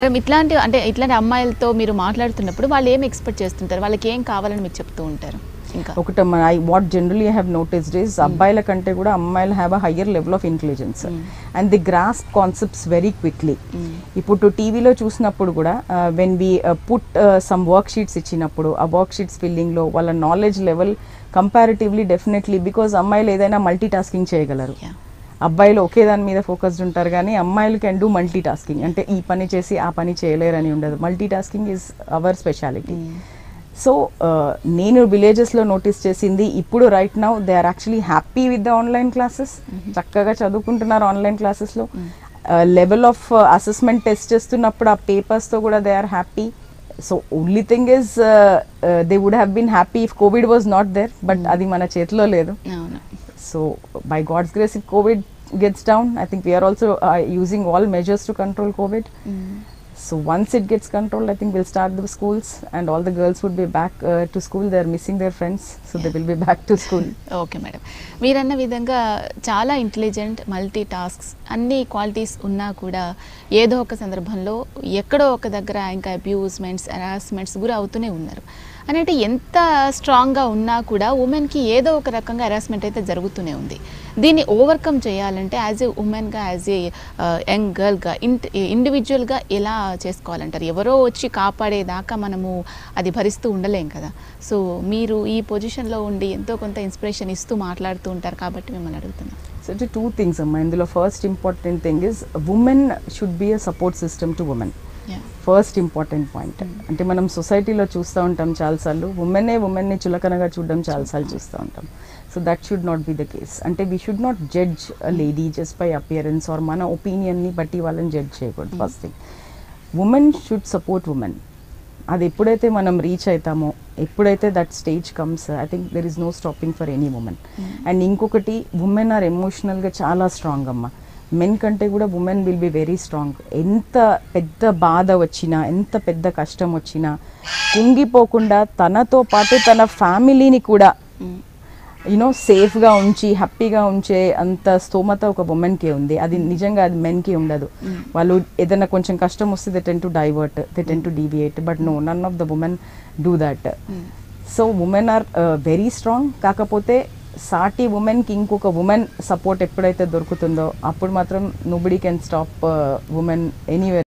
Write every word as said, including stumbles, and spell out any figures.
Madam ఇట్లాంటి అంటే ఇట్లాంటి అమ్మాయిలతో మీరు మాట్లాడుతున్నప్పుడు వాళ్ళు ఏం ఎక్స్పెక్ట్ చేస్తుంటారు, వాళ్ళకి ఏం కావాలని మీరు చెప్తూ ఉంటారు? ఒకటి I what generally I have noticed is అబ్బాయిల కంటే కూడా అమ్మాయిలు have a higher level of intelligence and the grasp concepts very quickly. ఇప్పుడు టీవీలో చూసినప్పుడు కూడా when we put some work sheets ఇచ్చినప్పుడు ఆ వర్క్ షీట్స్ ఫిల్లింగ్లో వాళ్ళ knowledge level comparatively definitely, because అమ్మాయిలు ఏదైనా మల్టీ టాస్కింగ్ చేయగలరు. అబ్బాయిలు ఒకే దాని మీద ఫోకస్డ్ ఉంటారు కానీ అమ్మాయిలు కెన్ డూ మల్టీ టాస్కింగ్. అంటే ఈ పని చేసి ఆ పని చేయలేరని ఉండదు. Multitasking is our speciality. So నేను విలేజెస్లో నోటీస్ చేసింది ఇప్పుడు right now they are actually happy with the online classes. చక్కగా చదువుకుంటున్నారు ఆన్లైన్ క్లాసెస్లో. లెవెల్ ఆఫ్ అసెస్మెంట్ టెస్ట్ చేస్తున్నప్పుడు ఆ పేపర్స్తో కూడా they are happy. So only thing is they would have been happy if Covid was not there, but అది మన చేతిలో లేదు. So by God's grace if Covid gets down, I think we're also using all measures to control Covid. So once it gets controlled, I think we'll start the schools and all the girls would be back uh, to school. They are missing their friends, so yeah. They will be back to school. Okay, madam. మీరన్న విధంగా చాలా intelligent, multitasks అన్ని qualities ఉన్నా కూడా ఏదో ఒక సందర్భంలో ఎక్కడో ఒక దగ్గర ఇంకా అబ్యూస్మెంట్స్, హెరాస్మెంట్స్ గురి అవుతూనే ఉన్నారు. అని అంటే ఎంత స్ట్రాంగ్గా ఉన్నా కూడా ఉమెన్కి ఏదో ఒక రకంగా హెరాస్మెంట్ అయితే జరుగుతూనే ఉంది. దీన్ని ఓవర్కమ్ చేయాలంటే యాజ్ ఏ ఉమెన్గా, యాజ్ ఏ యంగ్ గర్ల్గా, ఇంట్ ఇండివిజువల్గా ఎలా చేసుకోవాలంటారు? ఎవరో వచ్చి కాపాడేదాకా మనము అది భరిస్తూ ఉండలేం కదా. సో మీరు ఈ పొజిషన్లో ఉండి ఎంతో కొంత ఇన్స్పిరేషన్ ఇస్తూ మాట్లాడుతూ ఉంటారు కాబట్టి మిమ్మల్ని అడుగుతున్నాను. సో ఇట్ టూ థింగ్స్ అమ్మా. ఇందులో first important thing is women should be a support system to women. First important point. అంటే మనం సొసైటీలో చూస్తూ ఉంటాం చాలాసార్లు ఉమెనే ఉమెన్ని చులకనగా చూడడం చాలాసార్లు చూస్తూ ఉంటాం. So that should not be the case. అంటే we should not judge a lady just by appearance or మన ఒపీనియన్ని బట్టి వాళ్ళని జడ్జ్ చేయకూడదు. First thing, women should support women. అది ఎప్పుడైతే మనం రీచ్ అవుతామో, ఎప్పుడైతే that stage comes, I think there is no stopping for any women. And ఇంకొకటి, ఉమెన్ ఆర్ ఎమోషనల్గా చాలా స్ట్రాంగ్ అమ్మ. మెన్ కంటే కూడా women will be very strong. ఎంత పెద్ద బాధ వచ్చినా, ఎంత పెద్ద కష్టం వచ్చినా కుంగిపోకుండా తనతో పాటు తన ఫ్యామిలీని కూడా యూనో సేఫ్గా ఉంచి హ్యాపీగా ఉంచే అంత స్తోమత ఒక ఉమెన్కే ఉంది. అది నిజంగా అది మెన్కి ఉండదు. వాళ్ళు ఏదైనా కొంచెం కష్టం వస్తే they tend to divert, they tend to deviate, but no, none of the women do that. So women are very strong. కాకపోతే సాటి ఉమెన్కి ఇంకొక ఉమెన్ సపోర్ట్ ఎప్పుడైతే దొరుకుతుందో అప్పుడు మాత్రం nobody can stop women anywhere.